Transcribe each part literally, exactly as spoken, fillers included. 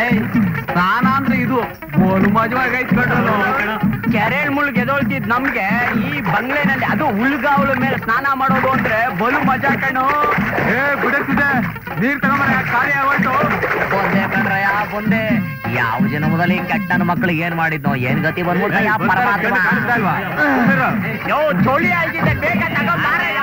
ಸ್ನಾನ ಅಂದ್ರೆ ಇದು ಬೋಲು ಮಜವಾಗೈತ್ ಕಟ್ರು ಕೆರೆ ಮುಳ್ಗೆ ಎದೊಳ್ತಿದ್ ನಮ್ಗೆ ಈ ಬಂಗ್ಲೆನಲ್ಲಿ ಅದು ಹುಲ್ಗಾವಳ ಮೇಲೆ ಸ್ನಾನ ಮಾಡೋದು ಅಂದ್ರೆ ಬಲು ಮಜಾ ಕಣ್ಣು. ಏ ಬಿಡುತ್ತಿದೆ ನೀರ್ ತಗೊಂಬರ ಕಾರ್ಯ ಆಗೋಯ್ತು. ಬಂದೆ ಕಣ್ರಯ್ಯ ಬಂದೆ. ಯಾವ ಜನ್ಮದಲ್ಲಿ ಕೆಟ್ಟ ನನ್ನ ಮಕ್ಳಿಗೆ ಏನ್ ಮಾಡಿದ್ನೋ ಏನ್ ಗತಿ ಬಂದ್ಬಿಟ್ಟ ಯಾ ಪರಮಾತ್ಮ. ಯೋ ಚೋಳಿ ಆಗಿದೆ ಬೇಗ ತಗೊಂಬಾರಯ್ಯ.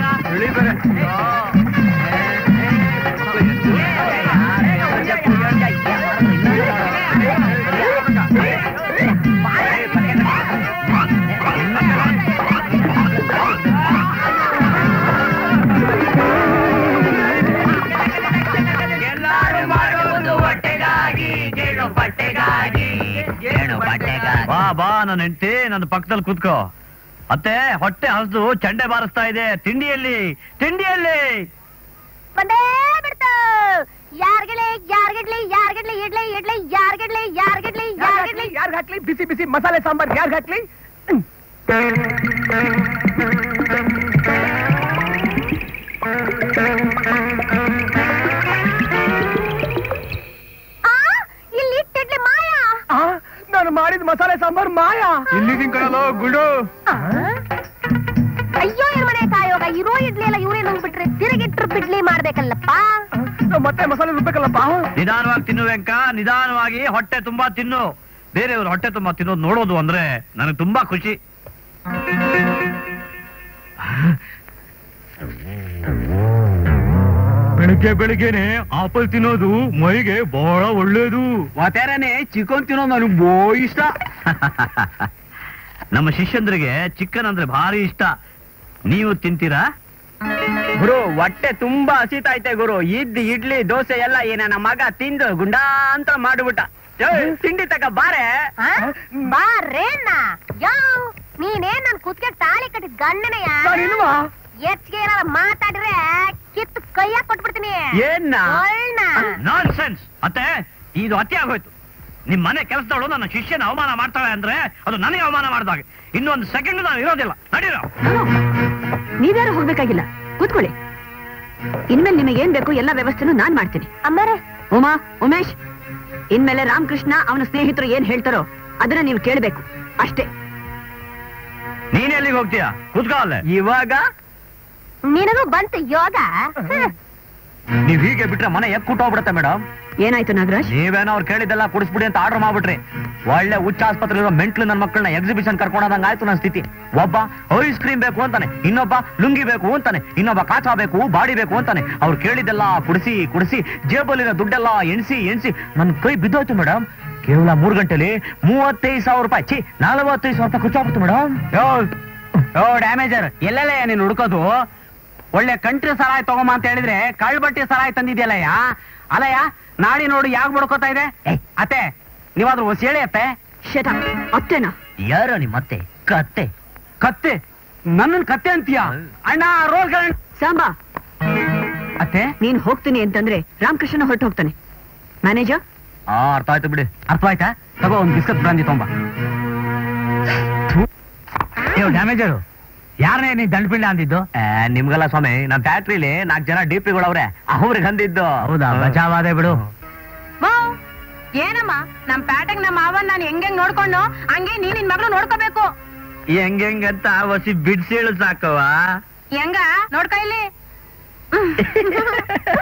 ಬಾ ಬಾ ನನ್ನ ಹೆಂಡತಿ ನನ್ನ ಪಕ್ಕದಲ್ಲಿ ಕೂತ್ಕೋ. ಅತ್ತೆ ಹೊಟ್ಟೆ ಹಸ್ದು ಚಂಡೆ ಬಾರಿಸ್ತಾ ಇದೆ. ತಿಂಡಿಯಲ್ಲಿ ತಿಂಡಿಯಲ್ಲಿ ಬಂದೇ ಬಿಡ್ತು. ಯಾರ್ಗಡ್ಲಿ ಯಾರ್ಗಡ್ಲಿ ಯಾರ್ಗಡ್ಲಿ ಇಡ್ಲಿ ಇಡ್ಲಿ ಯಾರ್ಗಡ್ಲಿ ಯಾರ್ಗಡ್ಲಿ ಯಾರ್ಗಡ್ಲಿ ಯಾರ್ಗ್ ಹಾಕ್ಲಿ ಬಿಸಿ ಬಿಸಿ ಮಸಾಲೆ ಸಾಂಬಾರ್ ಯಾರ್ಗ್ ಹಾಕ್ಲಿ? ಇಲ್ಲಿ ಇಟ್ಟಿಡ್ಲಿ ಮಾಯಾ. ನಾನು ಮಾಡಿದ ಮಸಾಲೆ ಸಾಂಬಾರ್ ಮಾಯಾ. ಇಲ್ಲಿ ಕಣಲು ಗುಡು. ಅಯ್ಯೋ ಮನೆ ಕಾಯೋಗ ಇರೋ ಇಡ್ಲಿ ಎಲ್ಲ ಇವರೇ ನುಂಗ್ಬಿಟ್ರೆ ತಿರುಗಿಟ್ರು ಬಿಡ್ಲಿ ಮಾಡ್ಬೇಕಲ್ಲಪ್ಪ. ಮತ್ತೆ ಮಸಾಲೆ ರುಬ್ಬೇಕಲ್ಲಪ್ಪ. ನಿಧಾನವಾಗಿ ತಿನ್ನು ವೆಂಕ, ನಿಧಾನವಾಗಿ ಹೊಟ್ಟೆ ತುಂಬಾ ತಿನ್ನು. ಬೇರೆಯವ್ರು ಹೊಟ್ಟೆ ತುಂಬಾ ತಿನ್ನೋದು ನೋಡೋದು ಅಂದ್ರೆ ನನಗೆ ತುಂಬಾ ಖುಷಿ. ಬೆಳಿಗ್ಗೆ ಬೆಳಿಗ್ಗೆನೆ ಆಪಲ್ ತಿನ್ನೋದು ಮೈಗೆ ಬಹಳ ಒಳ್ಳೇದು. ಮತ್ತೇನೆ ಚಿಕನ್ ತಿನ್ನೋದು ನನಗೆ ಬೋ ಇಷ್ಟ. ನಮ್ಮ ಶಿಷ್ಯಂದ್ರಿಗೆ ಚಿಕನ್ ಅಂದ್ರೆ ಭಾರಿ ಇಷ್ಟ. ನೀವು ತಿಂತೀರಾ? ಗುರು ಹೊಟ್ಟೆ ತುಂಬಾ ಹಸಿತೈತೆ ಗುರು. ಇದ್ ಇಡ್ಲಿ ದೋಸೆ ಎಲ್ಲ ಏನ ನಮ್ಮ ಮಗ ತಿಂದು ಗುಂಡಾ ಅಂತ ಮಾಡ್ಬಿಟ್ಟ. ತಿಂಡಿ ತಕ ಬಾರೆ ಬಾರೇನ. ಯಾವ ನೀನೇನ್ ನನ್ ಕುತ್ಕೆ ತಾಳಿ ಕಟ್ಟಿದ್ ಗಂಡನೆಯ ಹೆಚ್ಚಿಗೆ ಏನಾರ ಮಾತಾಡ್ರೆ ಕಿತ್ತು ಕೈಯಾಗ ಕೊಟ್ಬಿಡ್ತೀನಿ. ಏನ್ ನಾನ್ ಸೆನ್ಸ್ ಅತ್ತೆ, ಇದು ಅತಿ ಆಗೋಯ್ತು. ನಿಮ್ ಮನೆ ಕೆಲಸದವಳು ನನ್ನ ಶಿಷ್ಯನ ಅವಮಾನ ಮಾಡ್ತಾಳೆ ಅಂದ್ರೆ ಅದು ನನಗೆ ಅವಮಾನ ಮಾಡಿದಾಗ ಇನ್ನೊಂದು ಸೆಕೆಂಡ್ ನಾನು ಇರೋದಿಲ್ಲ. ನಡೀರೋ. ನೀವ್ಯಾರು ಹೋಗ್ಬೇಕಾಗಿಲ್ಲ, ಕೂತ್ಕೊಳ್ಳಿ. ಇನ್ಮೇಲೆ ನಿಮಗೆ ಏನ್ ಬೇಕು ಎಲ್ಲ ವ್ಯವಸ್ಥೆನೂ ನಾನ್ ಮಾಡ್ತೀನಿ. ಅಮ್ಮರೇ ಉಮಾ, ಉಮೇಶ್, ಇನ್ಮೇಲೆ ರಾಮಕೃಷ್ಣ ಅವನ ಸ್ನೇಹಿತರು ಏನ್ ಹೇಳ್ತಾರೋ ಅದನ್ನ ನೀವು ಕೇಳ್ಬೇಕು ಅಷ್ಟೇ. ನೀನ್ ಎಲ್ಲಿಗೆ ಹೋಗ್ತೀಯಾ? ಕೂತ್ಕೋ ಅಲ್ಲೇ. ಇವಾಗ ನಿನಗೂ ಬಂತು ಯೋಗ. ನೀವ್ ಹೀಗೆ ಬಿಟ್ರೆ ಮನೆ ಎಕ್ ಕೂಟೋಗ್ಬಿಡತ್ತೆ ಮೇಡಮ್. ಏನಾಯ್ತು ನಾಗರಾಜ್? ನೀವೇನೋ ಅವ್ರು ಕೇಳಿದ್ದೆಲ್ಲ ಕುಡಿಸ್ಬಿಡಿ ಅಂತ ಆರ್ಡರ್ ಮಾಡ್ಬಿಟ್ರಿ. ಒಳ್ಳೆ ಹುಚ್ಚ ಆಸ್ಪತ್ರೆ ಇರೋ ಮೆಂಟ್ಲು ನನ್ನ ಮಕ್ಕಳನ್ನ ಎಕ್ಸಿಬಿಷನ್ ಕರ್ಕೊಂಡೋದಂಗ ಆಯ್ತು ನನ್ನ ಸ್ಥಿತಿ. ಒಬ್ಬ ಐಸ್ ಕ್ರೀಮ್ ಬೇಕು ಅಂತಾನೆ, ಇನ್ನೊಬ್ಬ ಲುಂಗಿ ಬೇಕು ಅಂತಾನೆ, ಇನ್ನೊಬ್ಬ ಕಾಚಾ ಬೇಕು, ಬಾಡಿ ಬೇಕು ಅಂತಾನೆ. ಅವ್ರು ಕೇಳಿದ್ದೆಲ್ಲ ಕುಡಿಸಿ ಕುಡಿಸಿ ಜೇಬಲ್ಲಿನ ದುಡ್ಡೆಲ್ಲ ಎಣ್ಸಿ ಎಣ್ಸಿ ನನ್ ಕೈ ಬಿದ್ದೋಯ್ತು ಮೇಡಮ್. ಕೇವಲ ಮೂರ್ ಗಂಟೆಲಿ ಮೂವತ್ತೈದು ಸಾವಿರ ರೂಪಾಯಿ ಚಿ ನಲವತ್ತೈದು ಸಾವಿರ ರೂಪಾಯಿ ಖರ್ಚಾಗ್ಬಿಡ್ತು ಮೇಡಮ್. ಯೋ ಡ್ಯಾಮೇಜರ್, ಎಲ್ಲೆಲ್ಲ ನೀನು ಹುಡ್ಕೋದು? ಒಳ್ಳೆ ಕಂಟ್ರಿ ಸರಾಯ್ ತಗೊಂಬ ಅಂತ ಹೇಳಿದ್ರೆ ಕಳ್ಬಟ್ಟಿ ಸರಾಯ್ ತಂದಿದ್ಯಲ್ಲಯ್ಯ. ಅಲ್ಲಯ್ಯ ನಾಡಿ ನೋಡಿ ಯಾಕೆ ಬಡ್ಕೋತಾ ಇದೆ? ಅತ್ತೆ ನೀವಾದ್ರೂ ಹೊಸ ಹೇಳಿ ಅತ್ತೆ. ಶಟ ಅತ್ತೆನಾ? ಯಾರ ನಿಮ್ಮತ್ತೆ? ಕತ್ತೆ ಕತ್ತೆ? ನನ್ನ ಕತ್ತೆ ಅಂತೀಯ? ಅಣ್ಣ ರೋಲ್ ಸಾಂಬಾ, ಅತ್ತೆ ನೀನ್ ಹೋಗ್ತೀನಿ ಅಂತಂದ್ರೆ ರಾಮಕೃಷ್ಣ ಹೊರಟು ಹೋಗ್ತಾನೆ. ಮ್ಯಾನೇಜರ್ ಆ ಅರ್ಥ ಆಯ್ತು ಬಿಡಿ. ಅರ್ಥ ಆಯ್ತಾ? ತಗೋ ಒಂದ್ ಬಿಸ್ಕತ್ ಬ್ರಾಂದಿ ತೊಂಬ. ಡ್ಯಾಮೇಜರು ಯಾರನೇ ನೀ ದಂಡಪಿಂಡ ಅಂದಿದ್ದು? ನಿಮ್ಗಲ್ಲ ಸ್ವಾಮಿ, ನಮ್ ಫ್ಯಾಕ್ಟ್ರಿಲಿ ನಾಲ್ಕು ಜನ ಡಿ ಪಿಗಳವ್ರೆ, ಅವ್ರಿಗೆ ಅಂದಿದ್ದು. ಹೌದಾ? ಬಚಾವಾದೆ ಬಿಡು. ಏನಮ್ಮ ನಮ್ ಪ್ಯಾಟಗ್ ನಮ್ಮ ಮಾವನ್ ನಾನು ಹೆಂಗ್ ನೋಡ್ಕೊಂಡು ಹಂಗೆ ನೀನ್ ನಿನ್ ಮಗಳು ನೋಡ್ಕೋಬೇಕು. ಹೆಂಗ್ ಹೆಂಗಂತ ಹೊಸಿ ಬಿಡ್ಸೇಳು ಸಾಕವಾ? ಹೆಂಗ ನೋಡ್ಕೊ ಇಲ್ಲಿ.